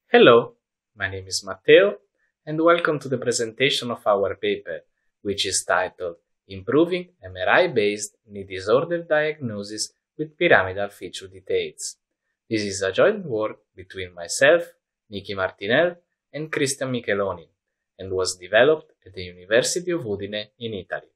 Hello, my name is Matteo, and welcome to the presentation of our paper, which is titled Improving MRI-based knee disorder diagnosis with pyramidal feature details. This is a joint work between myself, Niki Martinel, and Christian Micheloni, and was developed at the University of Udine in Italy.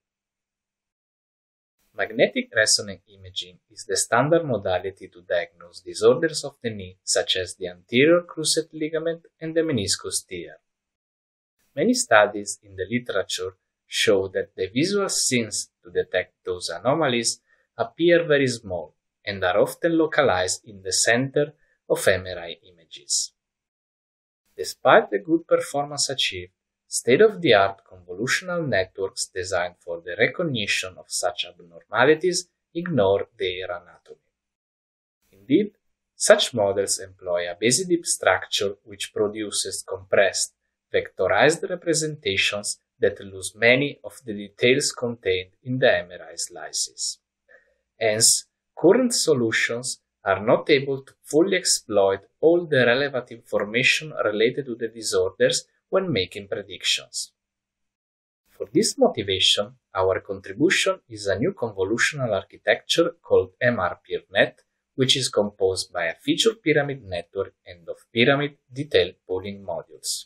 Magnetic resonance imaging is the standard modality to diagnose disorders of the knee, such as the anterior cruciate ligament and the meniscus tear. Many studies in the literature show that the visual scenes to detect those anomalies appear very small and are often localized in the center of MRI images. Despite the good performance achieved, state-of-the-art convolutional networks designed for the recognition of such abnormalities ignore their anatomy. Indeed, such models employ a base-deep structure which produces compressed, vectorized representations that lose many of the details contained in the MRI slices. Hence, current solutions are not able to fully exploit all the relevant information related to the disorders when making predictions. For this motivation, our contribution is a new convolutional architecture called MR-PeerNet, which is composed by a feature pyramid network and of pyramid detail pooling modules.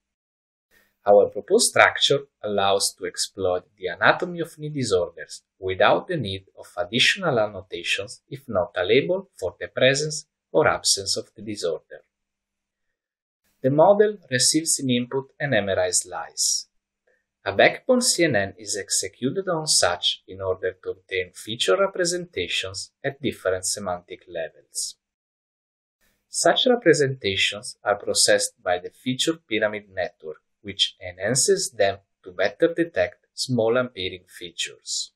Our proposed structure allows to exploit the anatomy of knee disorders without the need of additional annotations if not a label for the presence or absence of the disorder. The model receives in input an MRI slice. A backbone CNN is executed on such in order to obtain feature representations at different semantic levels. Such representations are processed by the feature pyramid network, which enhances them to better detect small appearing features.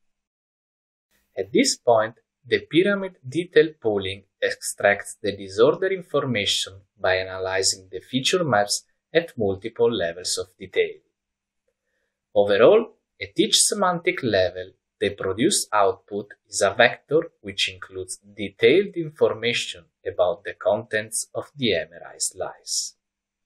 At this point, the pyramid detail pooling extracts the disorder information by analyzing the feature maps at multiple levels of detail. Overall, at each semantic level, the produced output is a vector which includes detailed information about the contents of the MRI slice.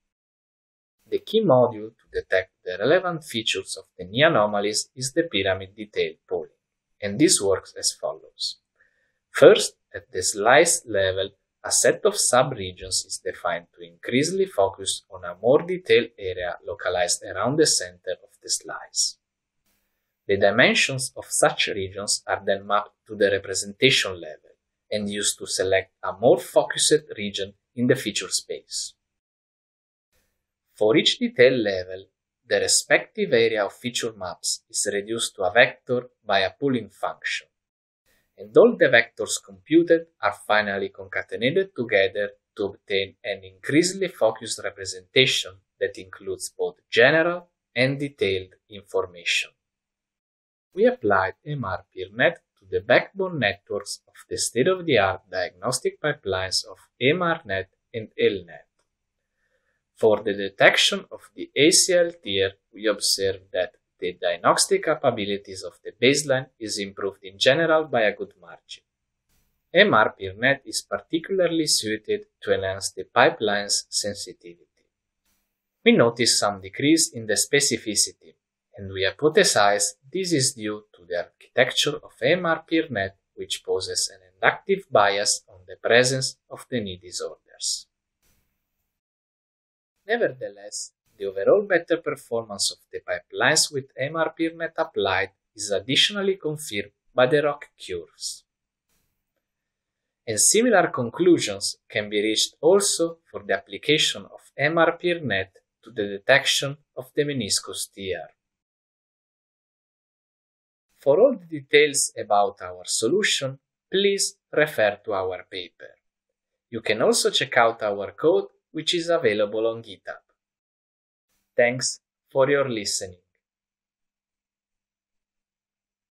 The key module to detect the relevant features of the knee anomalies is the pyramid detail pooling, and this works as follows. First, at the slice level, a set of subregions is defined to increasingly focus on a more detailed area localized around the center of the slice. The dimensions of such regions are then mapped to the representation level and used to select a more focused region in the feature space. For each detail level, the respective area of feature maps is reduced to a vector by a pooling function, and all the vectors computed are finally concatenated together to obtain an increasingly focused representation that includes both general and detailed information. We applied MR-PeerNet to the backbone networks of the state-of-the-art diagnostic pipelines of MRNet and LNet. For the detection of the ACL tear, we observed that the diagnostic capabilities of the baseline is improved in general by a good margin. MR-PeerNet is particularly suited to enhance the pipeline's sensitivity. We notice some decrease in the specificity, and we hypothesize this is due to the architecture of MR-PeerNet, which poses an inductive bias on the presence of the knee disorders. Nevertheless, the overall better performance of the pipelines with MR-PeerNet applied is additionally confirmed by the ROC curves. And similar conclusions can be reached also for the application of MR-PeerNet to the detection of the meniscus tear. For all the details about our solution, please refer to our paper. You can also check out our code, which is available on GitHub. Thanks for your listening.